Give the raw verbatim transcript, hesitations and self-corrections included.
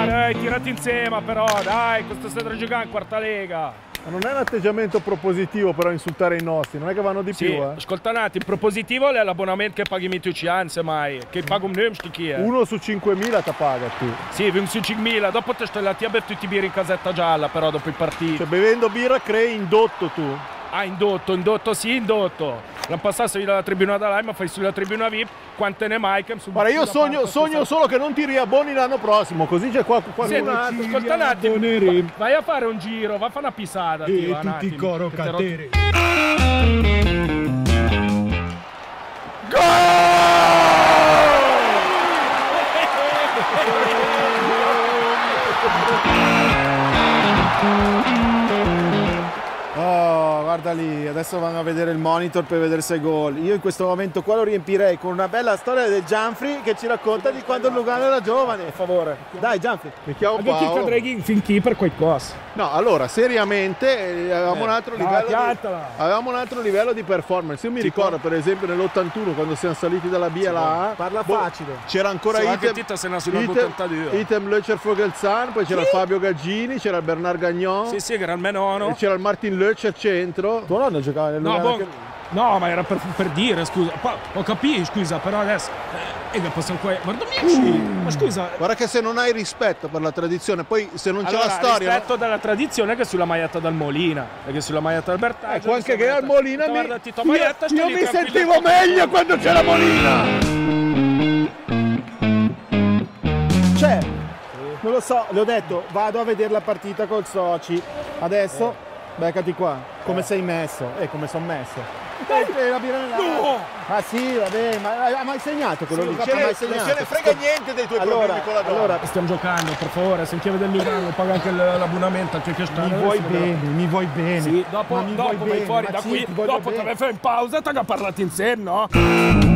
dai, dai, tirati insieme però, dai, questo stai giocando in quarta lega. Ma non è un atteggiamento propositivo però insultare i nostri, non è che vanno di sì, più, eh? Ascolta un attimo, il propositivo è l'abbonamento che paghi tu ci anzi mai, che pago un nome chi è. Uno su cinquemila ti paga tu. Sì, uno su cinquemila, dopo te stai là a bere tutti i birri in casetta gialla però dopo il partito. Cioè bevendo birra crei indotto tu. Ah, indotto, indotto sì, indotto. L'anno passato sei dalla tribuna da Lime, ma fai sulla tribuna V I P, quante ne mai che guarda, io sogno, sogno solo che non ti riabboni l'anno prossimo, così c'è qua qualcun altro. Ascolta un attimo, vai a fare un giro, va a fare una pisata. E tío, tutti i coro cattere. Oh, guarda lì, adesso vanno a vedere il monitor per vedere se è gol. Io in questo momento qua lo riempirei con una bella storia del Gianfri che ci racconta di quando il Lugano era giovane. Per favore. Dai Gianfri. Mi chiamo Paolo. Ma che cadreghi fin chi per qualcosa? No, allora, seriamente avevamo, eh, un altro livello no, di, avevamo un altro livello di performance. Io mi si ricordo può. per esempio nell'ottantuno quando siamo saliti dalla B alla A. Parla boh, facile. C'era ancora sì, Item, Item, Item Löcher Fogelsang, poi c'era sì. Fabio Gaggini, c'era il Bernard Gagnon. Sì, sì, che era il menono. C'era il Martin Löcher centro. Tuo nonno giocava nel no, Lugano. Che... no, ma era per, per dire, scusa. Ho capito, scusa, però adesso. E eh, possiamo qua. Guarda uh. ma scusa. Guarda che se non hai rispetto per la tradizione, poi se non allora, c'è la storia. Rispetto no? della tradizione che sulla maglietta del Molina. Perché sulla maglietta del Bertaggio. Ecco, anche che al Molina mi. Guarda, Tito Maietta, io io mi sentivo meglio quando c'era Molina. C'è. Non lo so, le ho detto, vado a vedere la partita col Soci. Adesso, eh. beccati qua. Come eh. sei messo? E eh, come sono messo? Eh, la birra nella... No! Ah sì, vabbè, ma hai mai segnato quello sì, lì? Non ce, mai segnato. Non ce ne frega niente dei tuoi allora, problemi con la donna. Allora, stiamo giocando, per favore, se chiede del Milano, paga anche l'abbonamento anche che sta. Mi vuoi bene, mi vuoi bene. Sì, dopo, dopo vai bene, fuori da sì, qui, dopo bene. te ne fai in pausa, te ne parlate insieme, no?